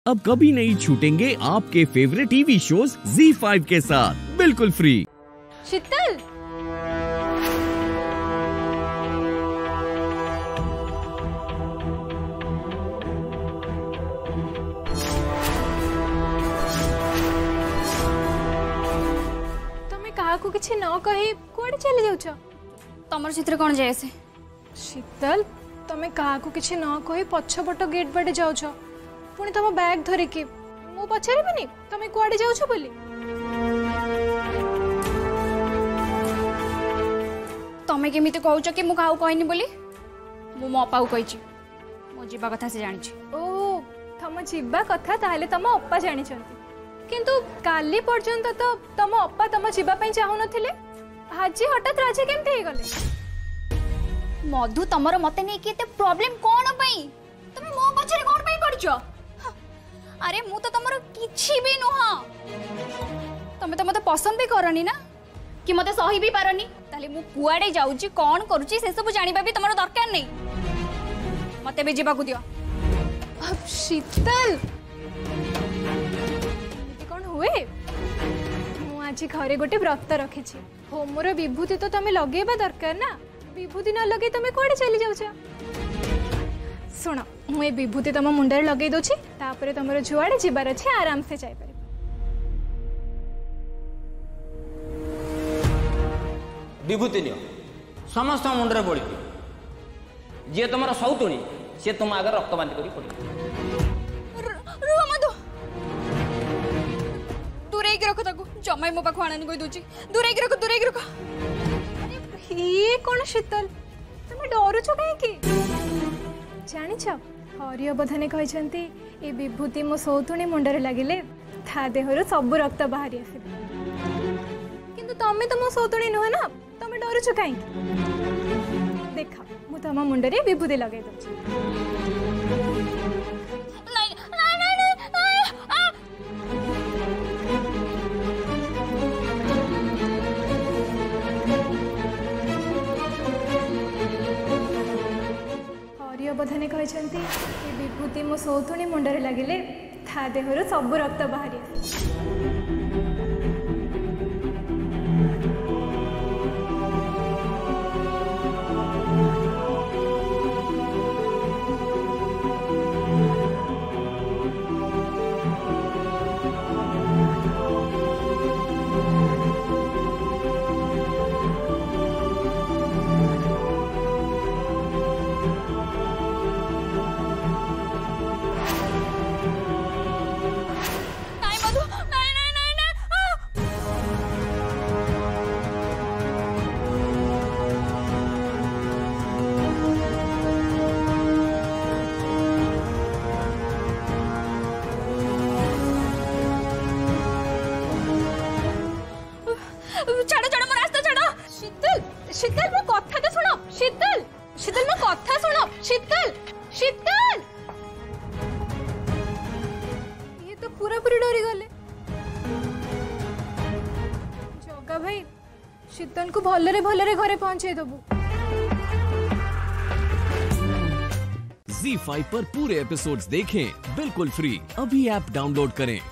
अब कभी नहीं छूटेंगे आपके फेवरेट टीवी शोज ZEE5 के साथ बिल्कुल फ्री। शीतल, काहाकू किछि न कहि कोडे चली जाउछ? तमर चित्र कोन जाय से? शीतल, तमे काहाकू किछि न कहि पछपट गेट बाटे जाउछ, पुनी तम बैग धरि के मो पछरे बनी तमे कोडे जाउछ बोली? तमे केमिते कहउछ कि मु काहू कहनी बोली? मु मो अप्पा को कहिछि, मो जीवा कथा से जानि छी। ओ, तम जीवा कथा ताले तम अप्पा जानि छथि, किंतु काली पर्यंत तो तम अप्पा तम जीवा पई चाहू नथिले, हाजी हठात राजी केमते हे गले? मधु, तमरो मते नै केते प्रॉब्लम कोन पई? तमे मो पछरे कोन पई पड़छो? अरे मु तो तमरो किछि भी नुहा। तमे तो मते पसंद भी करनी ना, कि मते सही भी पारनी, ताले मु कुआडे जाउची कोन करूची से सब जानिबा भी तमरो दरकार नै। मते भी जीवा को दियो। अब शीतल हुए मु आज घरे गोटे व्रत रखी होमर विभूति तो तमे लगेबा दरकार ना, विभूति न लगे तमे कोडे चली जाउछ? सुनो, मु ए विभूति तम मुंडरे लगे दोछि, तापरे तमरो जुआडे जिबार अछि आराम से जाय पारे। विभूति नियो, समस्त मुंडरे बोली जे तमरो सौतुणी से तुम आगे रक्त बांधी करी पड़ी। दूरेक रखो ताको, जमाई मो पाखो आनानी कोइ दोची। दूरेक रखो, दूरेक रखो। ये कोन शीतल, तमे डरुछ काहे की? जानिछ, हरियबधने कहछंती ए विभूति मो सौतुणी मुंडरे लागिले था देहरो सब रक्त बाहरी आसे, किंतु तमे तो मो सौतुणी नह ना, तमे डरुछ काहे? देखा, मु तम मुंडरे विभूति लगे दोची। बधने कहछंती ए विभूति मो सौतुणी मुंडरे लागिले था देहरो सब रक्त बाहरी आसे। शीतल, मो कथा तो सुनो। शीतल, शीतल मो कथा सुनो। शीतल, शीतल, ये तो पूरा पूरी डरी गले। जोगा भाई, शीतल को भलरे भलरे घरे पहुंचे दबु। ZEE5 पर पूरे एपिसोड्स देखें बिल्कुल फ्री। अभी ऐप डाउनलोड करें।